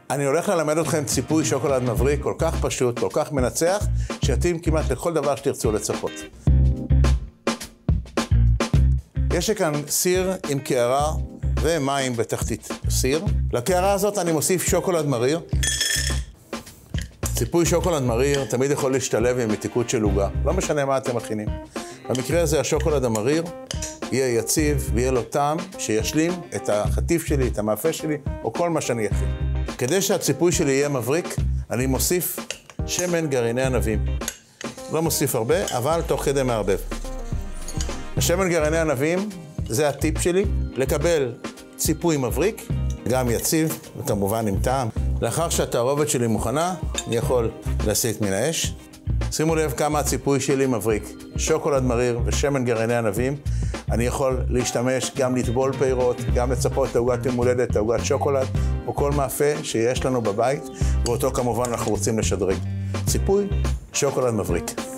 אני הולך ללמד אתכם ציפוי שוקולד מבריק, כל כך פשוט, כל כך מנצח, שיתאים כמעט לכל דבר שתרצו לצפות. יש לי כאן סיר עם קערה ומים בתחתית סיר. לקערה הזאת אני מוסיף שוקולד מריר. ציפוי שוקולד מריר תמיד יכול להשתלב עם מתיקות של עוגה, לא משנה מה אתם מכינים. במקרה הזה השוקולד המריר יהיה יציב ויהיה לו טעם שישלים את החטיף שלי, את המאפה שלי, או כל מה שאני אכין. כדי שהציפוי שלי יהיה מבריק, אני מוסיף שמן גרעיני ענבים. לא מוסיף הרבה, אבל תוך כדי מערבב. השמן גרעיני ענבים זה הטיפ שלי, לקבל ציפוי מבריק, גם יציב וכמובן עם טעם. לאחר שהתערובת שלי מוכנה, אני יכול להסיט מן האש. שימו לב כמה הציפוי שלי מבריק. שוקולד מריר ושמן גרעיני ענבים. אני יכול להשתמש גם לטבול פירות, גם לצפות את עוגת יום הולדת, עוגת שוקולד, או כל מאפה שיש לנו בבית, ואותו כמובן אנחנו רוצים לשדרג. ציפוי שוקולד מבריק.